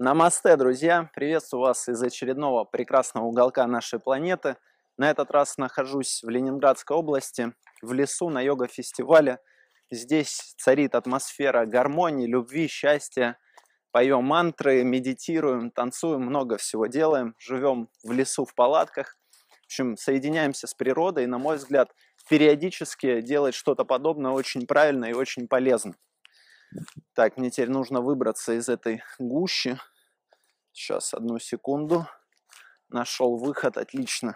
Намасте, друзья! Приветствую вас из очередного прекрасного уголка нашей планеты. На этот раз нахожусь в Ленинградской области, в лесу на йога-фестивале. Здесь царит атмосфера гармонии, любви, счастья. Поем мантры, медитируем, танцуем, много всего делаем. Живем в лесу в палатках. В общем, соединяемся с природой. И, на мой взгляд, периодически делать что-то подобное очень правильно и очень полезно. Так, мне теперь нужно выбраться из этой гущи. Сейчас, одну секунду. Нашел выход, отлично.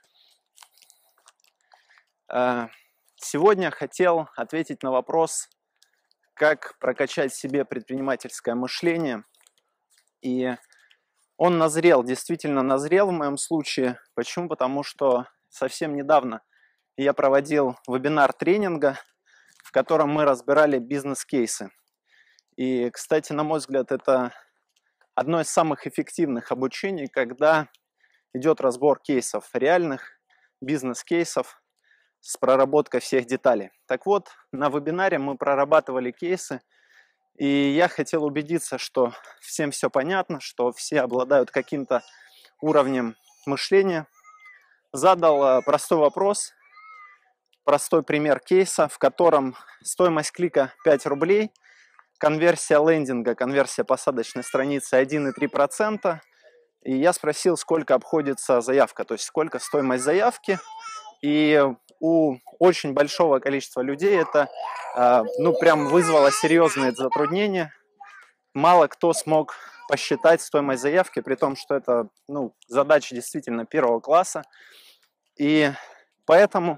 Сегодня хотел ответить на вопрос, как прокачать в себе предпринимательское мышление. И он назрел, действительно назрел в моем случае. Почему? Потому что совсем недавно я проводил вебинар тренинга, в котором мы разбирали бизнес-кейсы. И, кстати, на мой взгляд, это одно из самых эффективных обучений, когда идет разбор кейсов, реальных бизнес-кейсов с проработкой всех деталей. Так вот, на вебинаре мы прорабатывали кейсы, и я хотел убедиться, что всем все понятно, что все обладают каким-то уровнем мышления. Задал простой вопрос, простой пример кейса, в котором стоимость клика 5 рублей, конверсия лендинга, конверсия посадочной страницы 1,3%. И я спросил, сколько обходится заявка, то есть сколько стоимость заявки. И у очень большого количества людей это прям вызвало серьезные затруднения. Мало кто смог посчитать стоимость заявки, при том, что это задача действительно первого класса. И поэтому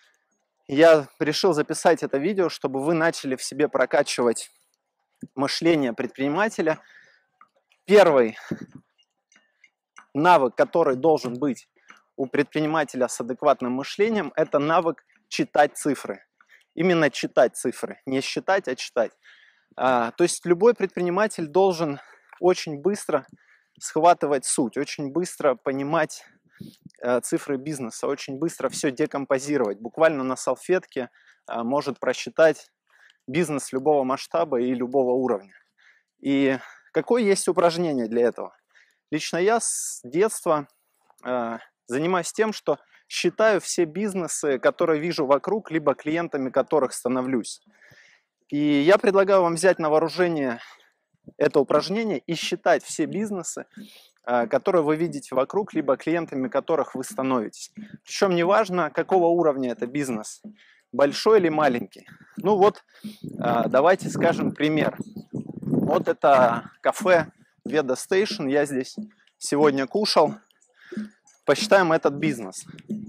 я решил записать это видео, чтобы вы начали в себе прокачивать мышление предпринимателя. Первый навык, который должен быть у предпринимателя с адекватным мышлением, это навык читать цифры. Именно читать цифры. Не считать, а читать. То есть любой предприниматель должен очень быстро схватывать суть, очень быстро понимать цифры бизнеса, очень быстро все декомпозировать. Буквально на салфетке может просчитать бизнес любого масштаба и любого уровня. И какое есть упражнение для этого? Лично я с детства занимаюсь тем, что считаю все бизнесы, которые вижу вокруг, либо клиентами которых становлюсь. И я предлагаю вам взять на вооружение это упражнение и считать все бизнесы, которые вы видите вокруг, либо клиентами которых вы становитесь. Причем неважно, какого уровня это бизнес, большой или маленький. Давайте скажем пример. Вот это кафе Veda Station, я здесь сегодня кушал. Посчитаем этот бизнес.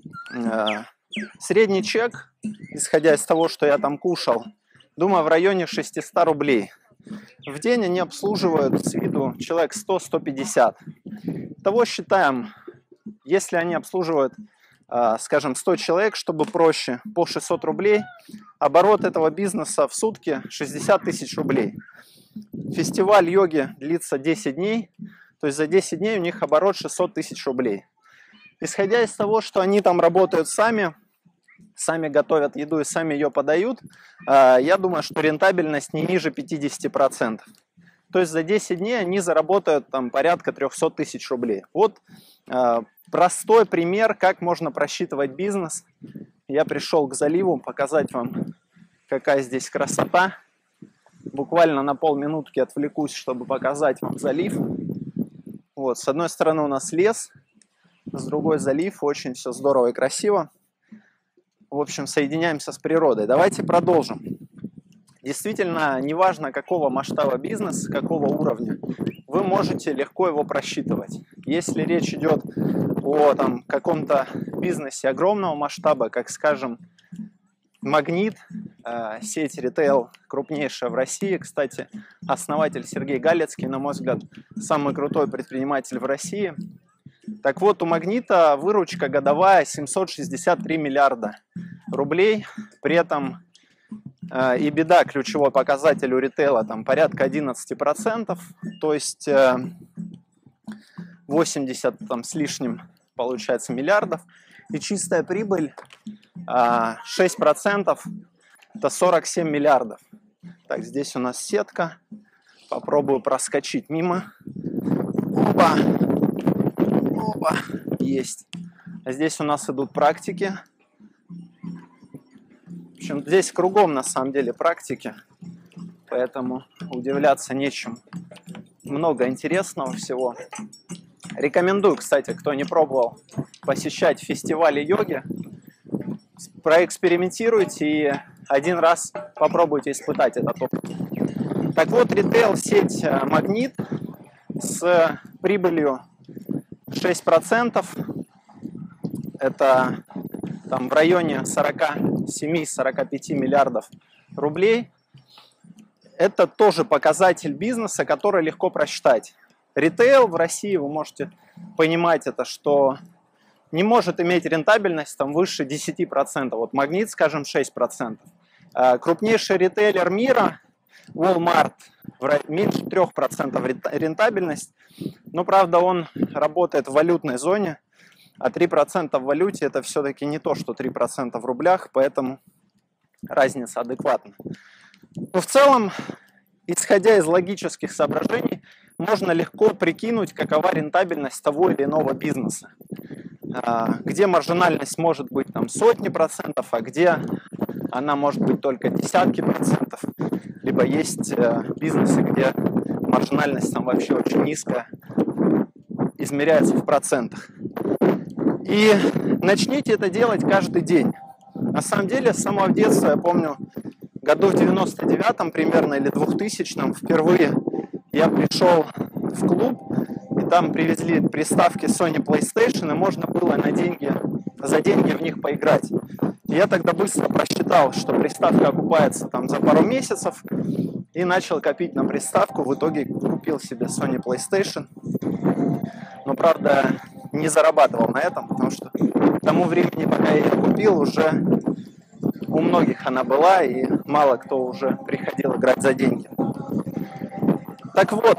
Средний чек, исходя из того, что я там кушал, думаю, в районе 600 рублей. В день они обслуживают с виду человек 100-150. Того считаем, если они обслуживают, скажем, 100 человек, чтобы проще, по 600 рублей, оборот этого бизнеса в сутки 60 тысяч рублей. Фестиваль йоги длится 10 дней, то есть за 10 дней у них оборот 600 тысяч рублей. Исходя из того, что они там работают сами готовят еду и сами ее подают, я думаю, что рентабельность не ниже 50%. То есть за 10 дней они заработают там порядка 300 тысяч рублей. Вот простой пример, как можно просчитывать бизнес. Я пришел к заливу показать вам, какая здесь красота. Буквально на полминутки отвлекусь, чтобы показать вам залив. Вот, с одной стороны у нас лес, с другой залив, очень все здорово и красиво. В общем, соединяемся с природой. Давайте продолжим. Действительно, неважно, какого масштаба бизнес, какого уровня, вы можете легко его просчитывать. Если речь идет о каком-то бизнесе огромного масштаба, как, скажем, Магнит, сеть ритейл крупнейшая в России. Кстати, основатель Сергей Галецкий, на мой взгляд, самый крутой предприниматель в России. Так вот, у Магнита выручка годовая 763 миллиарда рублей. При этом и беда, ключевой показатель у ритейла, там порядка 11%, то есть 80 с лишним получается миллиардов. И чистая прибыль 6%, это 47 миллиардов. Так, здесь у нас сетка. Попробую проскочить мимо. Оба. Оба. Есть. А здесь у нас идут практики. В общем, здесь кругом на самом деле практики. Поэтому удивляться нечем. Много интересного всего. Рекомендую, кстати, кто не пробовал посещать фестивали йоги, проэкспериментируйте и один раз попробуйте испытать этот опыт. Так вот, ритейл-сеть «Магнит» с прибылью 6%, это там в районе 47-45 миллиардов рублей, это тоже показатель бизнеса, который легко просчитать. Ритейл в России, вы можете понимать это, что не может иметь рентабельность там выше 10%. Вот «Магнит», скажем, 6%. Крупнейший ритейлер мира, Walmart, меньше 3% рентабельность. Но, правда, он работает в валютной зоне, а 3% в валюте – это все-таки не то, что 3% в рублях, поэтому разница адекватна. Но в целом, исходя из логических соображений, можно легко прикинуть, какова рентабельность того или иного бизнеса. Где маржинальность может быть там сотни процентов, а где она может быть только десятки процентов. Либо есть бизнесы, где маржинальность там вообще очень низкая, измеряется в процентах. И начните это делать каждый день. На самом деле, с самого детства, я помню, году в 99-м примерно или 2000-м впервые я пришел в клуб, и там привезли приставки Sony PlayStation, и можно было за деньги в них поиграть. И я тогда быстро просчитал, что приставка окупается там за пару месяцев, и начал копить на приставку. В итоге купил себе Sony PlayStation. Но, правда, не зарабатывал на этом, потому что к тому времени, пока я ее купил, уже у многих она была, и мало кто уже приходил играть за деньги. Так вот,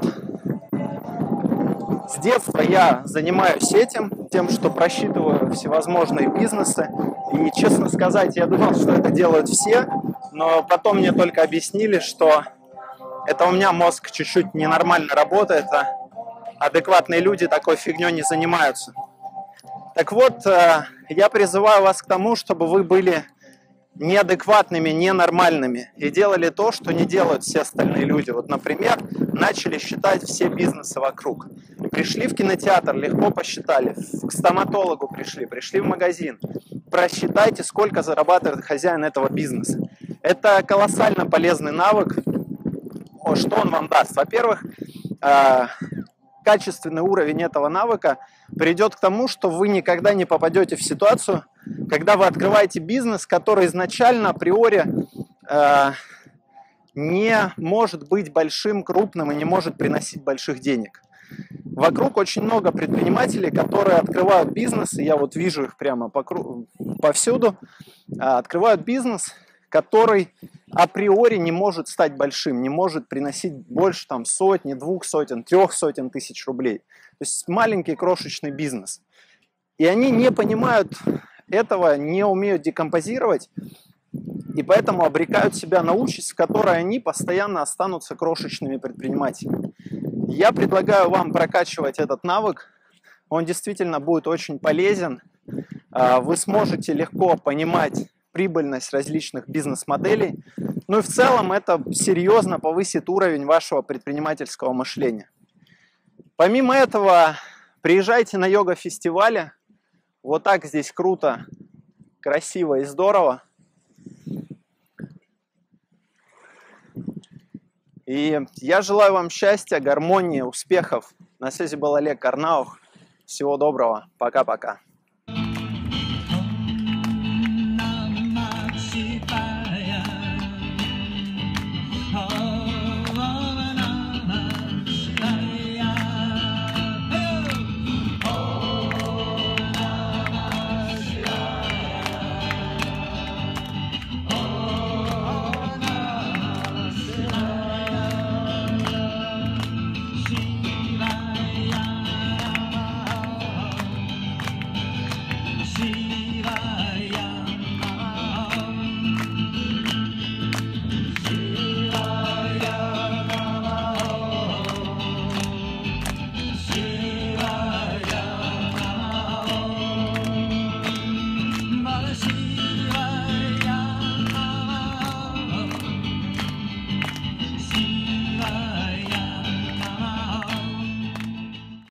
с детства я занимаюсь этим, тем, что просчитываю всевозможные бизнесы. И, честно сказать, я думал, что это делают все, но потом мне только объяснили, что это у меня мозг чуть-чуть ненормально работает, а адекватные люди такой фигней не занимаются. Так вот, я призываю вас к тому, чтобы вы были неадекватными, ненормальными и делали то, что не делают все остальные люди. Вот, например, начали считать все бизнесы вокруг. Пришли в кинотеатр, легко посчитали, к стоматологу пришли в магазин. Просчитайте, сколько зарабатывает хозяин этого бизнеса. Это колоссально полезный навык. Что он вам даст? Во-первых, качественный уровень этого навыка приведет к тому, что вы никогда не попадете в ситуацию, когда вы открываете бизнес, который изначально априори не может быть большим, крупным и не может приносить больших денег. Вокруг очень много предпринимателей, которые открывают бизнес, и я вот вижу их прямо повсюду, открывают бизнес, который априори не может стать большим, не может приносить больше там сотни, 2 сотен, 3 сотен тысяч рублей. То есть маленький крошечный бизнес. И они не понимают этого, не умеют декомпозировать, и поэтому обрекают себя на участь, в которой они постоянно останутся крошечными предпринимателями. Я предлагаю вам прокачивать этот навык, он действительно будет очень полезен, вы сможете легко понимать прибыльность различных бизнес-моделей, ну и в целом это серьезно повысит уровень вашего предпринимательского мышления. Помимо этого, приезжайте на йога-фестивали, вот так здесь круто, красиво и здорово. И я желаю вам счастья, гармонии, успехов. На связи был Олег Карнаух. Всего доброго. Пока-пока.